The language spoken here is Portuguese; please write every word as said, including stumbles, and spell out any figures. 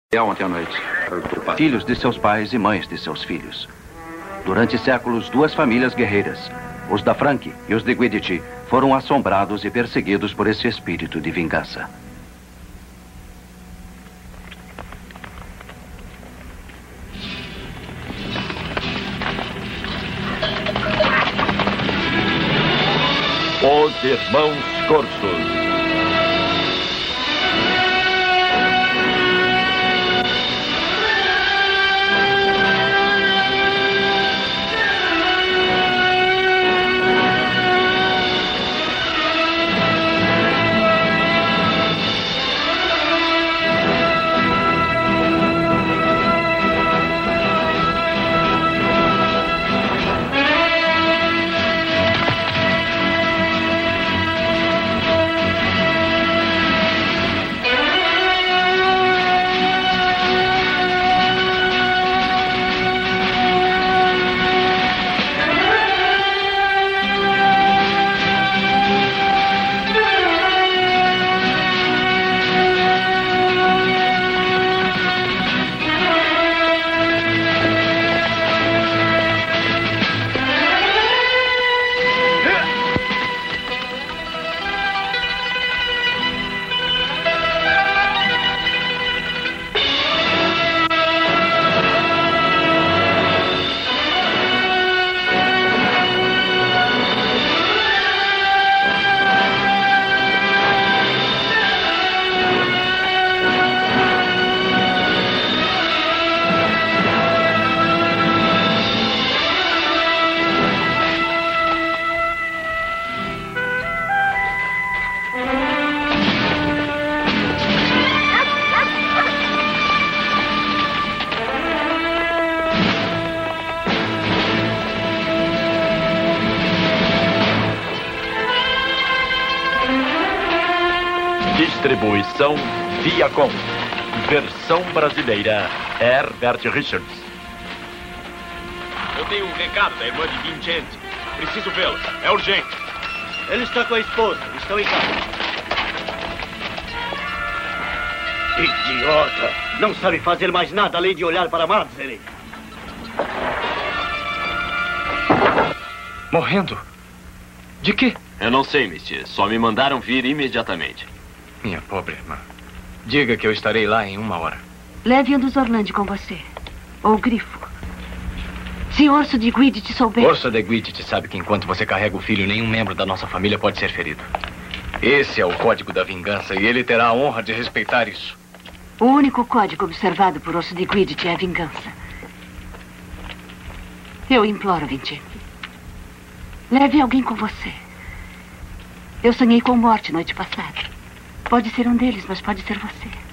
Ontem à noite. Filhos de seus pais e mães de seus filhos. Durante séculos, duas famílias guerreiras, os da Frank e os de Guidici, foram assombrados e perseguidos por esse espírito de vingança. Os Irmãos Corsos. Distribuição Viacom. Versão brasileira Herbert Richards. Eu tenho um recado da irmã de Vincente. Preciso vê-la. É urgente. Ele está com a esposa. Estão em casa. Idiota! Não sabe fazer mais nada além de olhar para Marjorie. Morrendo? De quê? Eu não sei, Monsieur. Só me mandaram vir imediatamente. Minha pobre irmã. Diga que eu estarei lá em uma hora. Leve um dos Orlandi com você. Ou o Grifo. Se Orso de Guidici souber... Orso de Guidici sabe que enquanto você carrega o filho, nenhum membro da nossa família pode ser ferido. Esse é o código da vingança e ele terá a honra de respeitar isso. O único código observado por Orso de Guidici é a vingança. Eu imploro, Vincente. Leve alguém com você. Eu sonhei com morte noite passada. Pode ser um deles, mas pode ser você.